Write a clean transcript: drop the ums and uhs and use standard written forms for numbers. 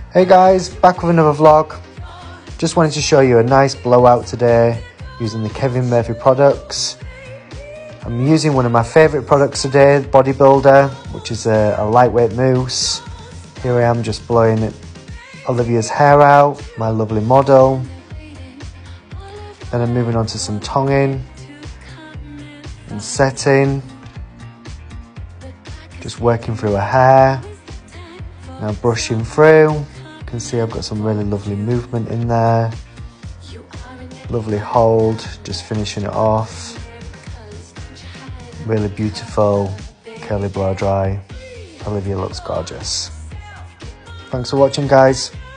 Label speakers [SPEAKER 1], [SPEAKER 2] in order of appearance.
[SPEAKER 1] Hey guys, back with another vlog. Just wanted to show you a nice blowout today using the Kevin Murphy products. I'm using one of my favourite products today, Bodybuilder, which is a lightweight mousse. Here I am just blowing Olivia's hair out, my lovely model. Then I'm moving on to some tonguing and setting. Just working through her hair. Now brushing through. You can see I've got some really lovely movement in there. Lovely hold, just finishing it off. Really beautiful curly blow dry. Olivia looks gorgeous. Thanks for watching, guys.